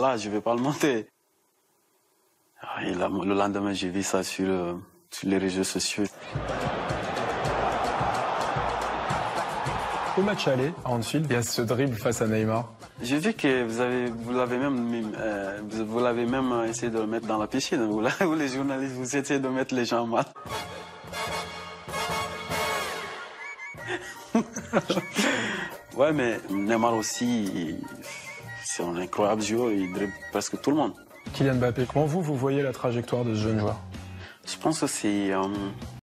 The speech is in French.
pas, je vais pas le monter. Et là, le lendemain, j'ai vu ça sur les réseaux sociaux. Au match aller à Anfield, il y a ce dribble face à Neymar. J'ai vu que vous l'avez même essayé de le mettre dans la piscine. Vous les journalistes, vous essayez de mettre les gens mal. Ouais, mais Neymar aussi, c'est un incroyable joueur, il dribble presque tout le monde. Kylian Mbappé, comment vous voyez la trajectoire de ce jeune joueur? Je pense que c'est